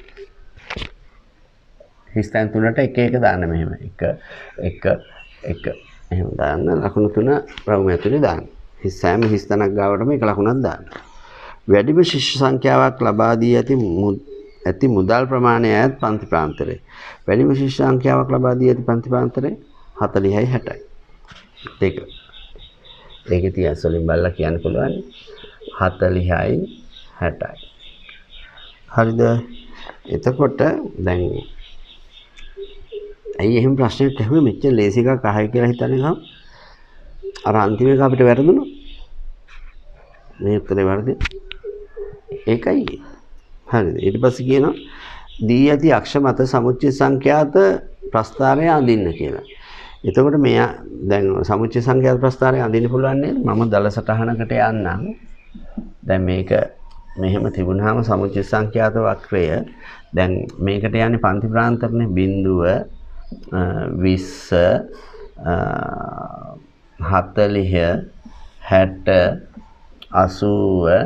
හිස්තැන් 3ට එක එක දාන්න මෙහෙම. 1 එහෙම දාන්න ලකුණු 3 රවුම ඇතුලේ දාන්න. සෑම හිස්තැනක් ගාවටම එක ලකුණක් දාන්න. වැඩිම ශිෂ්‍ය සංඛ්‍යාවක් ලබා දී ඇති මුදල් ප්‍රමාණය ඈත් පන්ති ප්‍රාන්තරේ. වැඩිම ශිෂ්‍ය සංඛ්‍යාවක් ලබා දී ඇති පන්ති ප්‍රාන්තරේ 40යි 60යි. දෙක. ඒකේ තියස් වලින් බලලා කියන්න පුළුවන් 40යි 60යි. හරිද? එතකොට දැන් ඇයි එහෙම ප්‍රශ්නයක් ඇහුවේ මෙච්චර ලේසි එකක් අහයි කියලා හිතන්නේ ගම අර අන්තිම එක අපිට වැරදුණා මේ උත්තරේ වැරදි ඒකයි හරිද ඊට පස්සේ කියනවා දී ඇති අක්ෂ මත සමුච්චය සංඛ්‍යාත ප්‍රස්ථාරය අඳින්න කියලා. එතකොට මෙයා දැන් සමුච්චය සංඛ්‍යාත ප්‍රස්ථාරය අඳින්න පුළුවන් නේද? මම දල සටහනකට යන්නම්. දැන් මේක මෙහෙම තිබුණාම සමුච්චය සංඛ්‍යාත වක්‍රය දැන් මේකට යන්නේ පන්ති ප්‍රාන්තරනේ 0 20 40 60 80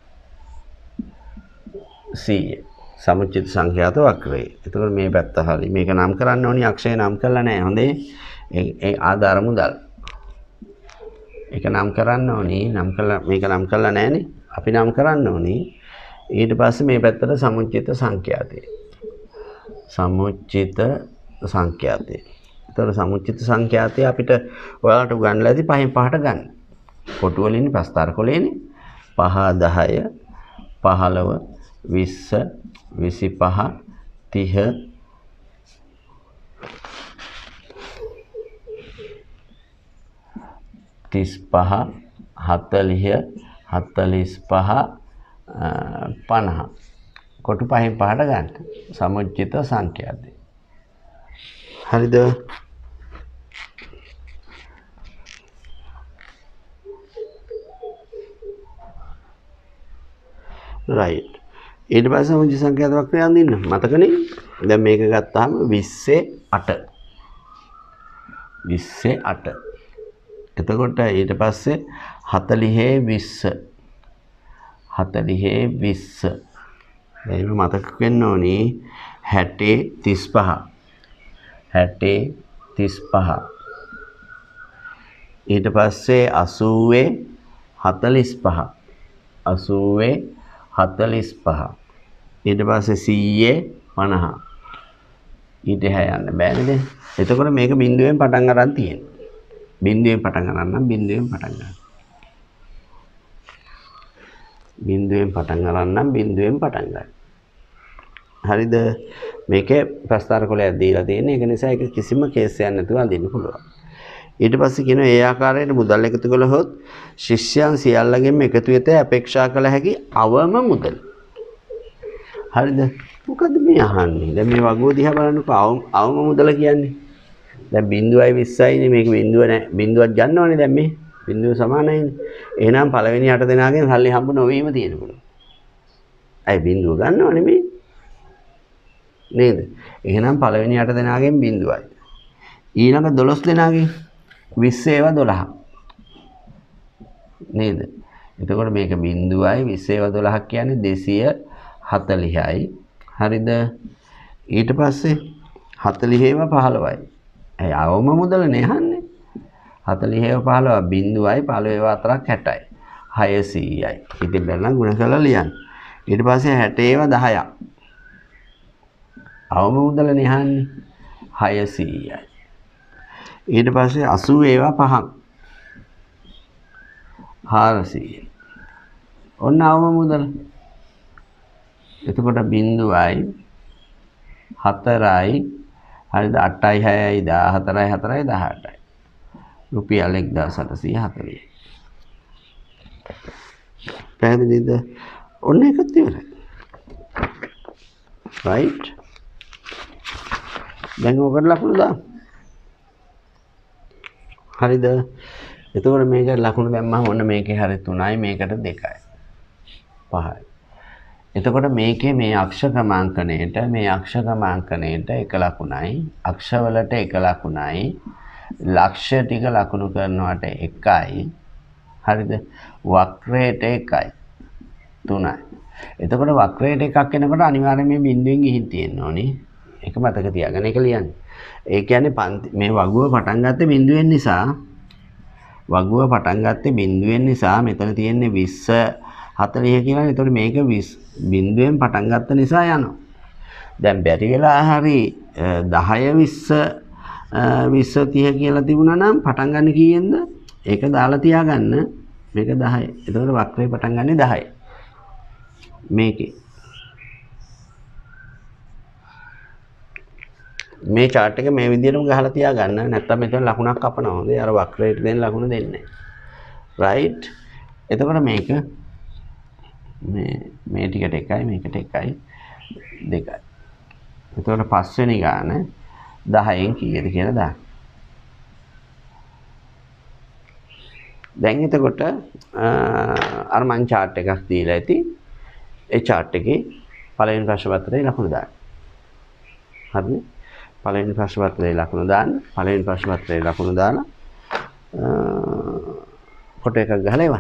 100 සමුච්චිත සංඛ්‍යාත වක්‍රය. එතකොට මේ පැත්ත හරි. මේක නම් කරන්න ඕනි අක්ෂය නම් කරලා නැහැ. හොඳේ. ඒ ආධාර මුදල්. ඒක නම් කරන්න ඕනි. නම් කරලා මේක නම් කරලා නැහනේ. අපි නම් කරන්න ඕනි. ඊට පස්සේ මේ පැත්තට සමුච්චිත සංඛ්‍යාතය. සමුච්චිත සංඛ්‍යාතය. එතකොට සමුච්චිත සංඛ්‍යාතය අපිට ඔයාලට උගන්වලා ඇති 5න් 5ට ගන්න. කොටු වලින් ප්‍රස්ථාර කොලේනේ 5 10 15 20 25 30 35 40 45 50 කොටු 5න් 5ට ගන්න සමුච්චිත සංඛ්‍යාතය. හරිද? right ඊට පස්සේ සමුච්චිත සංඛ්‍යාත වක්‍රය අඳින්න මතකනේ දැන් මේක ගත්තාම 28 එතකොට ඊට පස්සේ 40 20 දැන් මතක වෙන්න ඕනි 60 35 ඊට පස්සේ 80 45 ඊට පස්සේ 100 50 ඊට එහා යන්න බෑ නේද? එතකොට මේක බිඳුවෙන් පටන් ගන්න තියෙනවා. බිඳුවෙන් පටන් ගන්න නම් බිඳුවෙන් පටන් ගන්න. හරිද? මේකේ ප්‍රස්ථාර කොලයක් දීලා තියෙන. ඒක නිසා ඒක කිසිම කේස් එකක් නැතුව අඳින්න පුළුවන්. ඊට පස්සේ කියනවා ඒ ආකාරයට මුදල් එකතු කළහොත් ශිෂ්‍යයන් සියල්ලගෙන්ම එකතු වෙත අපේක්ෂා කළ හැකි අවම මුදල්. හරිද? මොකද මේ අහන්නේ? දැන් මේ වගුව දිහා බලනකොට අවම මුදල කියන්නේ. දැන් 0යි 20යි නේ මේක 0 නෑ. 0ක් ගන්නවනේ දැන් මේ. 0 සමානයිනේ. එහෙනම් පළවෙනි 8 දෙනාගෙන් සල්ලි හම්බ නොවීම තියෙනවා. අය 0 ගන්නවනේ මේ. නේද? එහෙනම් පළවෙනි 8 දෙනාගෙන් 0යි. ඊළඟ 12 දෙනාගෙන් 20 ඒවා 12. නේද? එතකොට මේක 0යි 20 ඒවා 12ක් කියන්නේ 240යි. හරිද? ඊට පස්සේ 40 ඒවා 15යි. ඇයි අවම මුදලනේ අහන්නේ? 40 ඒවා 15 0යි 15 ඒවා 4ක් 60යි. 600යි. ඉතින් බලන්න ගුණ කරලා ලියන්න. ඊට පස්සේ 60 ඒවා 10ක්. අවම මුදලනේ අහන්නේ 600යි. ඊට පස්සේ 80 ඒවා 5ක් 400යි. ඔන්න අවම මුදල. එතකොට 0යි 4යි හරිද 8යි 6යි 14යි 4යි 18යි. රුපියල් 1840යි. පැහැදිලිද? ඔන්න ඒකත් ඉවරයි. right දැන් ඔකට ලකුණු දාන්න. හරිද? එතකොට මේක ලකුණු දැම්මම ඔන්න මේකේ හරිය 3යි මේකට 2යි 5යි. එතකොට මේකේ මේ අක්ෂ ක්‍රමාංකණයට එක ලකුණයි අක්ෂවලට එක ලකුණයි ලක්ෂ ටික ලකුණු කරනවට එකයි. හරිද? වක්‍රයට එකයි 3යි. එතකොට වක්‍රයට එකක් එනකොට අනිවාර්යයෙන් මේ බිඳුවෙන් ගිහින් තියෙන්න ඕනේ. ඒක මතක තියාගන්න. ඒක ලියන්න. ඒ කියන්නේ මේ වගුව පටන් ගත්තේ බිඳුවෙන් නිසා මෙතන තියෙන්නේ 20 40 කියලා. ඒතකොට මේක 20 බිඳුවෙන් පටන් ගත්ත නිසා යනවා. දැන් බැරි වෙලා හරි 10 20 30 කියලා තිබුණා නම් පටන් ගන්න කීයෙන්ද? ඒක දාලා තියාගන්න. මේක 10. එතකොට වක්‍රේ පටන් ගන්නේ 10. මේකේ මේ chart එක මේ විදිහටම ගහලා තියාගන්න. නැත්නම් මෙතන ලකුණක් කපනවා. හොඳේ අර වක්‍රයට දෙන ලකුණ දෙන්නේ. right. එතකොට මේක මේ ටිකට එකයි මේකට එකයි දෙකයි. එතකොට පස්වෙනි ගාන 10න් කීයද කියලා දාන්න. දැන් එතකොට අර මං chart එකක් දීලා ඇති. ඒ chart එකේ පළවෙනි ප්‍රශ්න පත්‍රයේ ලකුණු දාන්න. හරිද? පළවෙනි ප්‍රශ්න පත්‍රයේ ලකුණු දාන්න. පළවෙනි ප්‍රශ්න පත්‍රයේ ලකුණු දාලා ෆොටෝ එකක් ගහලා එවන්න.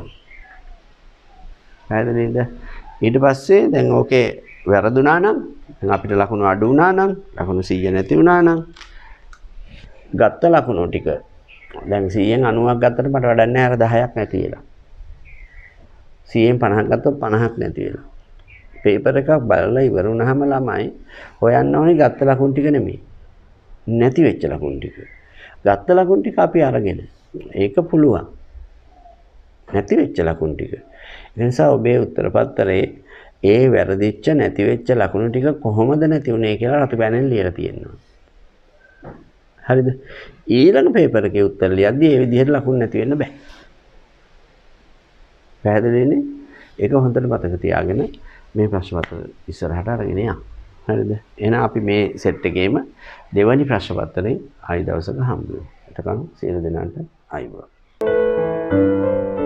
හරිද නේද? ඊට පස්සේ දැන් ඕකේ වැරදුනා නම් දැන් අපිට ලකුණු අඩු වුණා නම් ලකුණු 100 නැති වුණා නම් ගත්ත ලකුණු ටික දැන් 100න් 90ක් ගත්තට මට වැඩක් නැහැ අර 10ක් නැති වෙලා. 100න් 50ක් ගත්තොත් 50ක් නැති වෙලා. පේපර් එකක් බලලා ඉවර වුණාම ළමයි හොයන්න ඕනේ ගත්ත ලකුණු ටික නෙමෙයි. නැති වෙච්ච ලකුණු ටික. ගත්ත ලකුණු ටික අපි අරගෙන ඒක පුළුවන්. නැති වෙච්ච ලකුණු ටික. ඒ නිසා ඔබේ උත්තර පත්‍රයේ ඒ වැරදිච්ච නැති වෙච්ච ලකුණු ටික කොහොමද නැති වුනේ කියලා අපි පැනෙන් ලියලා තියෙනවා. හරිද? ඊළඟ පේපර් එකේ උත්තර ලියද්දී ඒ විදිහට ලකුණු නැති වෙන්න බෑ. පැහැදිලිනේ? ඒක හොඳට මතක තියාගෙන මේ ප්‍රශ්න පත්‍ර ඉස්සරහට අරගෙන යන්න. හරිද? එහෙනම් අපි මේ සෙට් එකේම දෙවැනි ප්‍රශ්න පත්‍රයෙන් ආයි දවසක හම්බ වෙමු. එතකන් සියලු දෙනාට ආයිබෝවන්.